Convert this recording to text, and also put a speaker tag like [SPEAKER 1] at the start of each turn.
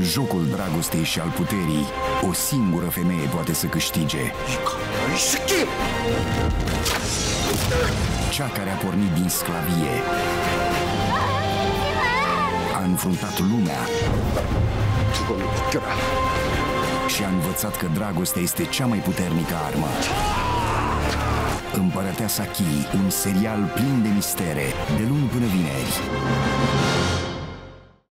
[SPEAKER 1] jocul dragostei și al puterii, o singură femeie poate să câștige. Cea care a pornit din sclavie, a înfruntat lumea și a învățat că dragostea este cea mai puternică armă. Împărăteasa Ki, un serial plin de mistere, de luni până vineri.